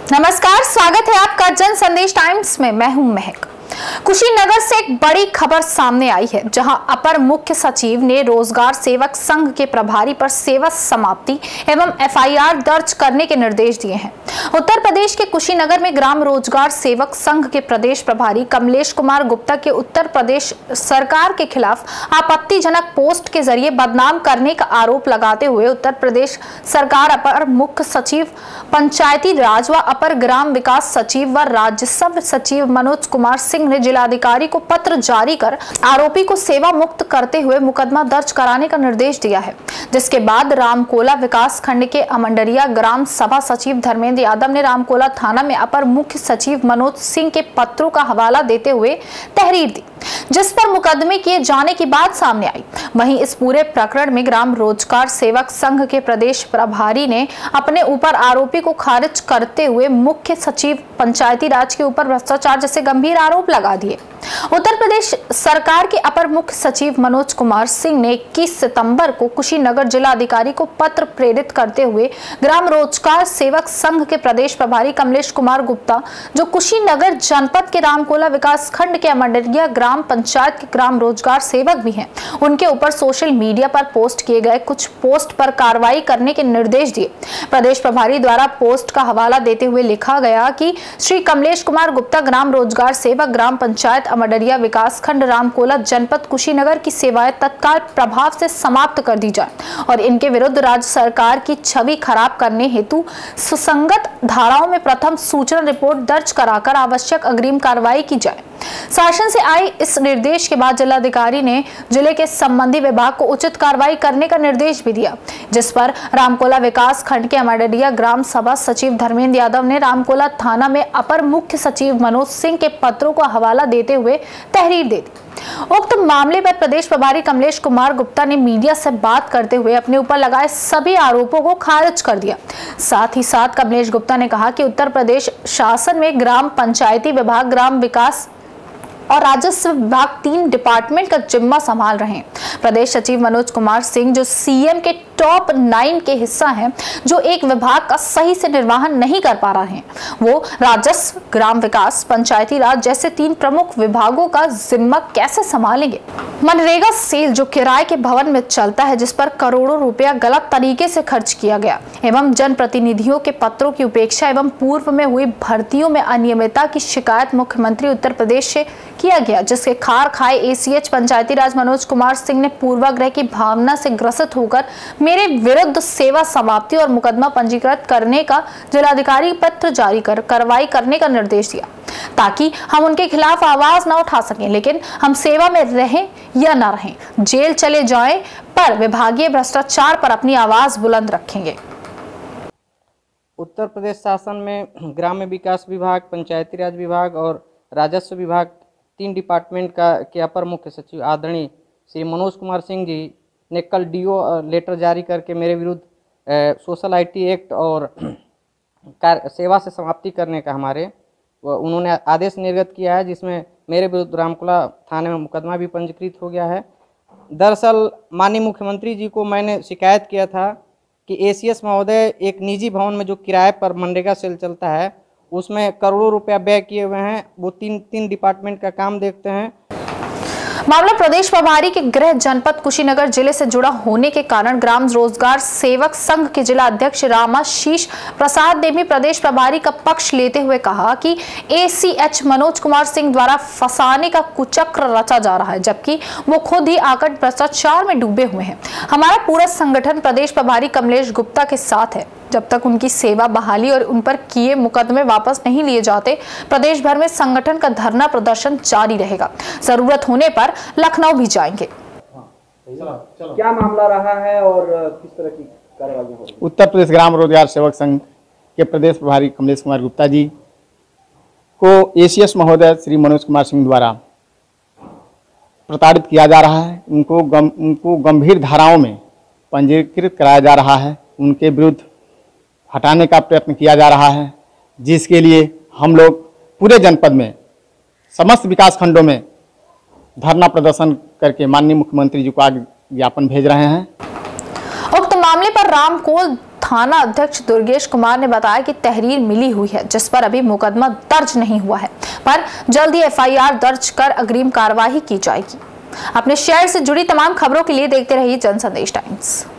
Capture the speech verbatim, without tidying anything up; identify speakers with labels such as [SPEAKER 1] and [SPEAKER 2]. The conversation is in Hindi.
[SPEAKER 1] नमस्कार, स्वागत है आपका जन संदेश टाइम्स में। मैं हूं महक। कुशीनगर से एक बड़ी खबर सामने आई है, जहां अपर मुख्य सचिव ने रोजगार सेवक संघ के प्रभारी पर सेवा समाप्ति एवं एफ आई आर दर्ज करने के निर्देश दिए हैं। उत्तर प्रदेश के कुशीनगर में ग्राम रोजगार सेवक संघ के प्रदेश प्रभारी कमलेश कुमार गुप्ता के उत्तर प्रदेश सरकार के खिलाफ आपत्तिजनक पोस्ट के जरिए बदनाम करने का आरोप लगाते हुए उत्तर प्रदेश सरकार अपर मुख्य सचिव पंचायती राज व अपर ग्राम विकास सचिव व राजस्व सचिव मनोज कुमार सिंह ने जिलाधिकारी को पत्र जारी कर आरोपी को सेवा मुक्त करते हुए मुकदमा दर्ज कराने का निर्देश दिया है, जिसके बाद रामकोला विकास खंड के अमंडरिया ग्राम सभा सचिव धर्मेंद्र यादव ने रामकोला थाना में अपर मुख्य सचिव मनोज सिंह के पत्रों का हवाला देते हुए तहरीर दी, जिस पर मुकदमे किए जाने की बात सामने आई। वहीं इस पूरे प्रकरण में ग्राम रोजगार सेवक संघ के प्रदेश प्रभारी ने अपने ऊपर आरोपी को खारिज करते हुए मुख्य सचिव पंचायती राज के ऊपर भ्रष्टाचार जैसे गंभीर आरोप लगा दिए। उत्तर प्रदेश सरकार के अपर मुख्य सचिव मनोज कुमार सिंह ने इक्कीस सितंबर को कुशीनगर जिलाधिकारी को पत्र प्रेरित करते हुए ग्राम रोजगार सेवक संघ के प्रदेश प्रभारी कमलेश कुमार गुप्ता, जो कुशीनगर जनपद के रामकोला विकास खंड के अमंडरिया ग्राम पंचायत के ग्राम रोजगार सेवक भी हैं, उनके ऊपर सोशल मीडिया पर पोस्ट किए गए कुछ पोस्ट पर कार्रवाई करने के निर्देश दिए। प्रदेश प्रभारी द्वारा पोस्ट का हवाला देते हुए लिखा गया कि श्री कमलेश कुमार गुप्ता ग्राम रोजगार सेवक ग्राम पंचायत अमंडरिया विकास खंड रामकोला जनपद कुशीनगर की सेवाएं तत्काल प्रभाव से समाप्त कर दी जाए और इनके विरुद्ध राज्य सरकार की छवि खराब करने हेतु सुसंगत धाराओं में प्रथम सूचना रिपोर्ट दर्ज कराकर आवश्यक अग्रिम कार्रवाई की जाए। शासन से आए इस निर्देश के बाद जिलाधिकारी ने जिले के संबंधी विभाग को उचित कार्रवाई करने का निर्देश भी दिया, जिस पर रामकोला विकास खंड के अमंडरिया ग्राम सभा सचिव धर्मेंद्र यादव ने रामकोला थाना में अपर मुख्य सचिव मनोज सिंह के पत्रों का हवाला देते हुए तहरीर दे दी। उक्त मामले पर प्रदेश प्रभारी कमलेश कुमार गुप्ता ने मीडिया से बात करते हुए अपने ऊपर लगाए सभी आरोपों को खारिज कर दिया। साथ ही साथ कमलेश गुप्ता ने कहा कि उत्तर प्रदेश शासन में ग्राम पंचायती विभाग, ग्राम विकास और राजस्व विभाग तीन डिपार्टमेंट का जिम्मा संभाल रहे हैं। प्रदेश सचिव मनोज कुमार सिंह, जो सीएम के टॉप नाइन के हिस्सा हैं, जो एक विभाग का सही से निर्वहन नहीं कर पा रहे हैं, वो राजस्व, ग्राम विकास, पंचायती राज जैसे तीन प्रमुख विभागों का जिम्मा कैसे संभालेंगे। मनरेगा सेल, जो किराए के भवन में चलता है, जिस पर करोड़ों रुपया गलत तरीके से खर्च किया गया, एवं जनप्रतिनिधियों के पत्रों की उपेक्षा एवं पूर्व में हुई भर्तियों में अनियमितता की शिकायत मुख्यमंत्री उत्तर प्रदेश से किया गया, जिसके खार खाए एसीएच पंचायती राज मनोज कुमार सिंह ने पूर्वाग्रह की भावना से ग्रसित होकर मेरे विरुद्ध सेवा समाप्ति और मुकदमा पंजीकृत करने का जिलाधिकारी पत्र जारी कर कार्रवाई करने का निर्देश दिया, ताकि हम उनके खिलाफ आवाज न उठा सकें। लेकिन हम सेवा में रहें या न रहें, जेल चले जाएं, पर विभागीय भ्रष्टाचार पर अपनी आवाज बुलंद रखेंगे।
[SPEAKER 2] उत्तर प्रदेश शासन में ग्राम्य विकास विभाग, पंचायती राज विभाग और राजस्व विभाग तीन डिपार्टमेंट का के अपर मुख्य सचिव आदरणीय श्री मनोज कुमार सिंह जी ने कल डीओ लेटर जारी करके मेरे विरुद्ध सोशल आईटी एक्ट और सेवा से समाप्ति करने का हमारे उन्होंने आदेश निर्गत किया है, जिसमें मेरे विरुद्ध रामकोला थाने में मुकदमा भी पंजीकृत हो गया है। दरअसल माननीय मुख्यमंत्री जी को मैंने शिकायत किया था कि एसीएस महोदय एक निजी भवन में जो किराए पर मनरेगा सेल चलता है, उसमें करोड़ों रुपया व्यय किए हुए हैं। वो तीन तीन डिपार्टमेंट का काम देखते हैं।
[SPEAKER 1] मामला प्रदेश प्रभारी के गृह जनपद कुशीनगर जिले से जुड़ा होने के कारण ग्राम रोजगार सेवक संघ के जिला अध्यक्ष रामाशीष प्रसाद ने भी प्रदेश प्रभारी का पक्ष लेते हुए कहा कि एसीएच मनोज कुमार सिंह द्वारा फंसाने का कुचक्र रचा जा रहा है, जबकि वो खुद ही आकर भ्रष्टाचार में डूबे हुए हैं। हमारा पूरा संगठन प्रदेश प्रभारी कमलेश गुप्ता के साथ है। जब तक उनकी सेवा बहाली और उन पर किए मुकदमे वापस नहीं लिए जाते, प्रदेश भर में संगठन का धरना प्रदर्शन जारी रहेगा। जरूरत होने पर लखनऊ भी जाएंगे।
[SPEAKER 3] क्या मामला रहा है और किस तरह की कार्रवाई होगी?
[SPEAKER 4] उत्तर प्रदेश ग्राम रोजगार सेवक संघ के प्रदेश प्रभारी कमलेश कुमार गुप्ता जी को एसीएस महोदय श्री मनोज कुमार सिंह द्वारा प्रताड़ित किया जा रहा है। उनको गम, उनको गंभीर धाराओं में पंजीकृत कराया जा रहा है। उनके विरुद्ध हटाने का प्रयत्न किया जा रहा है, जिसके लिए हम लोग पूरे जनपद में समस्त विकास खंडों में धरना प्रदर्शन करके माननीय मुख्यमंत्री जी को आज ज्ञापन भेज रहे हैं।
[SPEAKER 1] उक्त मामले पर रामकोल थाना अध्यक्ष दुर्गेश कुमार ने बताया कि तहरीर मिली हुई है जिस पर अभी मुकदमा दर्ज नहीं हुआ है, पर जल्द ही एफ आई आर दर्ज कर अग्रिम कार्रवाई की जाएगी। अपने शहर से जुड़ी तमाम खबरों के लिए देखते रहिए जन संदेश टाइम्स।